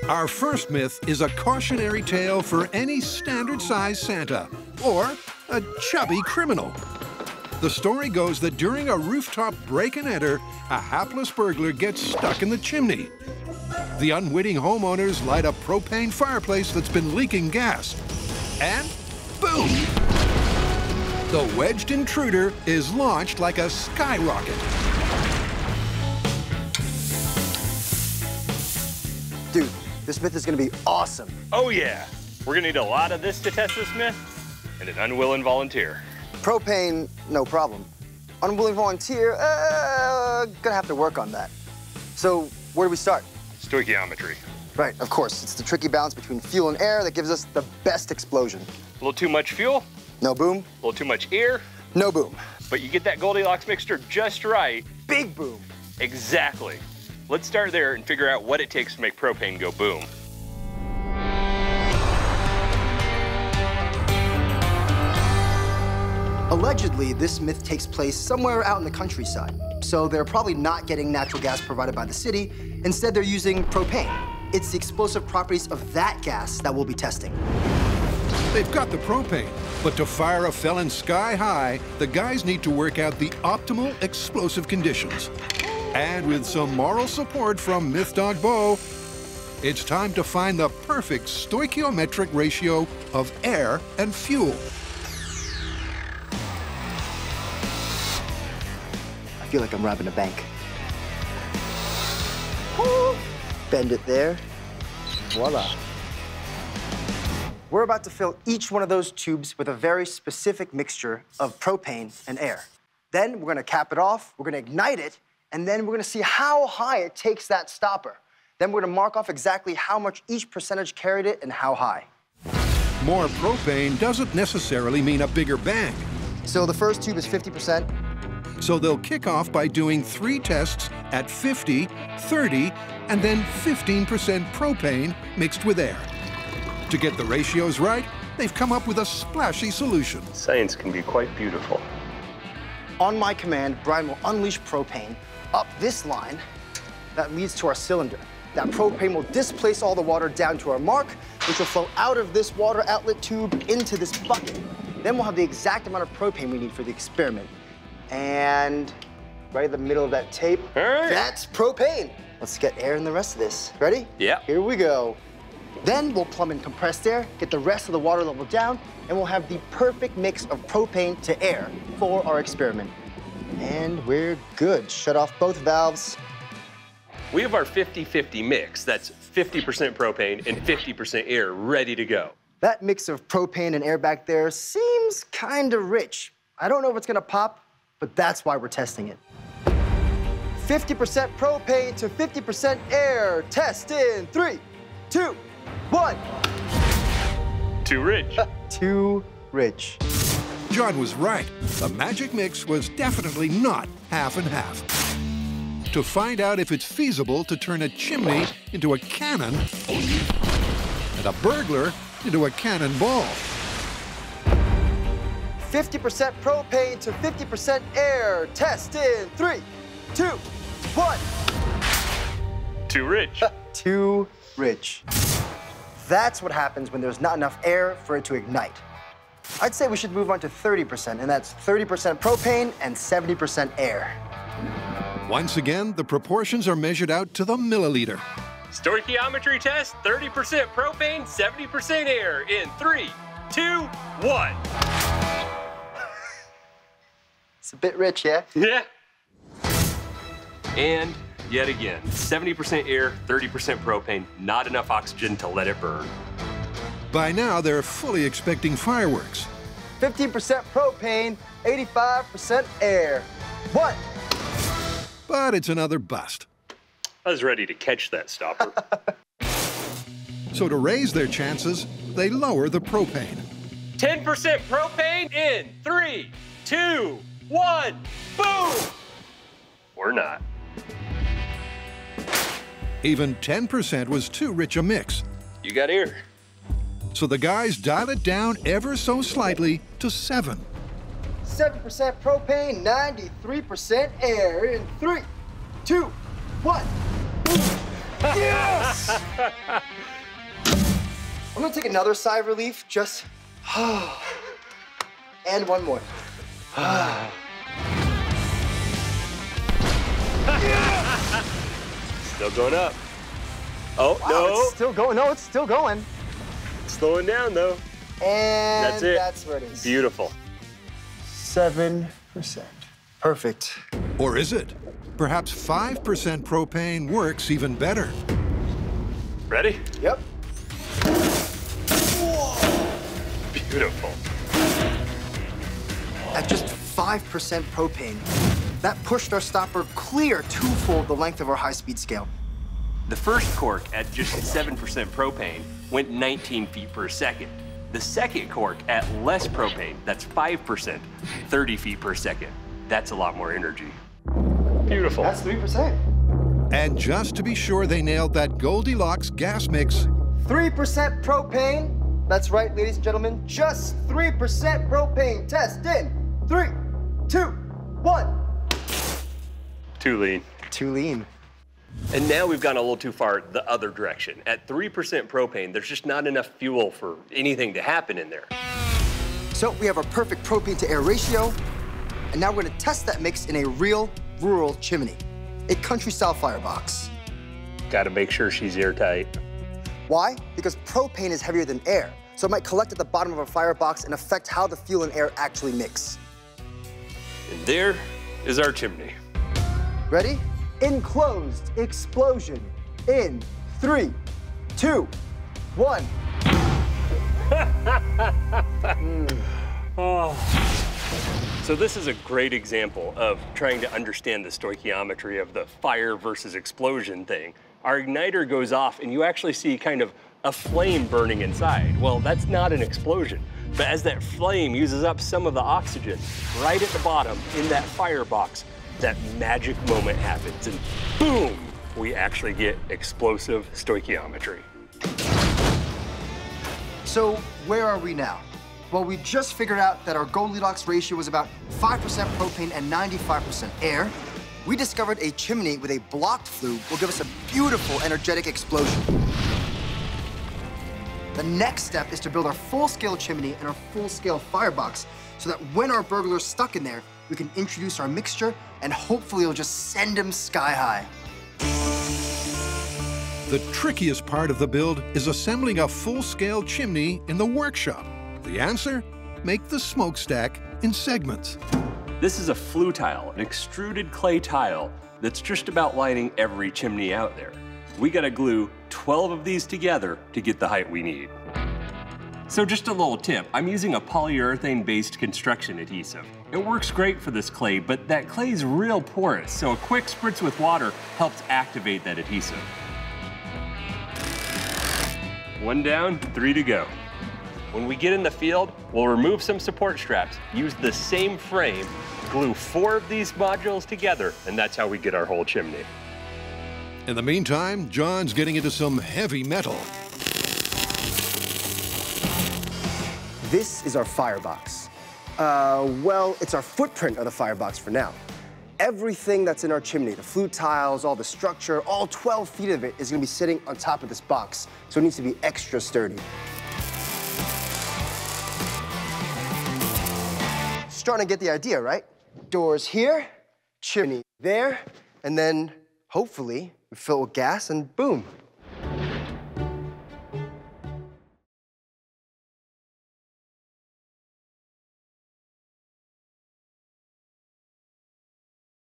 Our first myth is a cautionary tale for any standard-sized Santa or a chubby criminal. The story goes that during a rooftop break-and-enter, a hapless burglar gets stuck in the chimney. The unwitting homeowners light a propane fireplace that's been leaking gas. And boom! The wedged intruder is launched like a skyrocket. Dude, this myth is gonna be awesome. Oh yeah, we're gonna need a lot of this to test this myth, and an unwilling volunteer. Propane, no problem. Unwilling volunteer, gonna have to work on that. So, where do we start? Stoichiometry. Right, of course. It's the tricky balance between fuel and air that gives us the best explosion. A little too much fuel, No boom. a little too much air, No boom. but you get that Goldilocks mixture just right. Big boom. Exactly. Let's start there and figure out what it takes to make propane go boom. Allegedly, this myth takes place somewhere out in the countryside. So they're probably not getting natural gas provided by the city. Instead, they're using propane. It's the explosive properties of that gas that we'll be testing. They've got the propane, but to fire a felon sky high, the guys need to work out the optimal explosive conditions. And with some moral support from Myth Dog Bo, it's time to find the perfect stoichiometric ratio of air and fuel. I feel like I'm robbing a bank. Woo! Bend it there. Voila. We're about to fill each one of those tubes with a very specific mixture of propane and air. Then we're gonna cap it off, we're gonna ignite it, and then we're gonna see how high it takes that stopper. Then we're gonna mark off exactly how much each percentage carried it and how high. More propane doesn't necessarily mean a bigger bang. So the first tube is 50%. So they'll kick off by doing 3 tests at 50, 30, and then 15% propane mixed with air. To get the ratios right, they've come up with a splashy solution. Science can be quite beautiful. On my command, Brian will unleash propane up this line that leads to our cylinder. That propane will displace all the water down to our mark, which will flow out of this water outlet tube into this bucket. Then we'll have the exact amount of propane we need for the experiment. And right in the middle of that tape, All right. That's propane. Let's get air in the rest of this. Ready? Yeah. Here we go. Then we'll plumb in compressed air, get the rest of the water level down, and we'll have the perfect mix of propane to air for our experiment. And we're good. Shut off both valves. We have our 50-50 mix. That's 50% propane and 50% air ready to go. That mix of propane and air back there seems kind of rich. I don't know if it's gonna pop, but that's why we're testing it. 50% propane to 50% air. Test in 3, 2, 1. Too rich. Too rich. John was right. The magic mix was definitely not half and half. To find out if it's feasible to turn a chimney into a cannon and a burglar into a cannonball. 50% propane to 50% air. Test in 3, 2, 1. Too rich. Too rich. That's what happens when there's not enough air for it to ignite. I'd say we should move on to 30%, and that's 30% propane and 70% air. Once again, the proportions are measured out to the milliliter. Stoichiometry test, 30% propane, 70% air in 3, 2, 1. It's a bit rich, yeah? Yeah. And yet again, 70% air, 30% propane, not enough oxygen to let it burn. By now, they're fully expecting fireworks. 15% propane, 85% air. 1. But it's another bust. I was ready to catch that stopper. So to raise their chances, they lower the propane. 10% propane in 3, 2, 1, boom! Or not. Even 10% was too rich a mix. You got air. So the guys dial it down ever so slightly to 7. 7% propane, 93% air in 3, 2, 1. Yes! Yes. I'm gonna take another sigh of relief, just, and one more. Still going up. Oh, Wow, no. it's still going. No, it's still going. Slowing down, though. And That's it. that's where it is. Beautiful. 7%. Perfect. Or is it? Perhaps 5% propane works even better. Ready? Yep. Beautiful. At just 5% propane, that pushed our stopper clear twofold the length of our high-speed scale. The first cork at just 7% propane went 19 feet per second. The second cork at less propane, that's 5%, 30 feet per second. That's a lot more energy. Beautiful. That's 3%. And just to be sure they nailed that Goldilocks gas mix, 3% propane. That's right, ladies and gentlemen, just 3% propane. Test in 3, 2, 1. Too lean. Too lean. And now we've gone a little too far the other direction. At 3% propane, there's just not enough fuel for anything to happen in there. So we have our perfect propane to air ratio, and now we're gonna test that mix in a real rural chimney, a country-style firebox. Gotta make sure she's airtight. Why? Because propane is heavier than air, so it might collect at the bottom of our firebox and affect how the fuel and air actually mix. And there is our chimney. Ready? Enclosed explosion in 3, 2, 1. So this is a great example of trying to understand the stoichiometry of the fire versus explosion thing. Our igniter goes off and you actually see kind of a flame burning inside. Well, that's not an explosion. But as that flame uses up some of the oxygen, right at the bottom in that firebox, that magic moment happens and boom, we actually get explosive stoichiometry. So where are we now? Well, we just figured out that our Goldilocks ratio was about 5% propane and 95% air. We discovered a chimney with a blocked flue will give us a beautiful, energetic explosion. The next step is to build our full-scale chimney and our full-scale firebox so that when our burglar's stuck in there, we can introduce our mixture and hopefully it'll just send him sky high. the trickiest part of the build is assembling a full-scale chimney in the workshop. The answer? Make the smokestack in segments. This is a flue tile, an extruded clay tile that's just about lining every chimney out there. We gotta glue 12 of these together to get the height we need. So just a little tip, I'm using a polyurethane-based construction adhesive. It works great for this clay, but that clay is real porous, so a quick spritz with water helps activate that adhesive. 1 down, 3 to go. When we get in the field, we'll remove some support straps, use the same frame, glue 4 of these modules together, and that's how we get our whole chimney. In the meantime, John's getting into some heavy metal. This is our firebox. Well, it's our footprint of the firebox for now. Everything that's in our chimney, the flue tiles, all the structure, all 12 feet of it is gonna be sitting on top of this box, so it needs to be extra sturdy. Starting to get the idea, right? Doors here, chimney there, and then hopefully we fill it with gas and boom,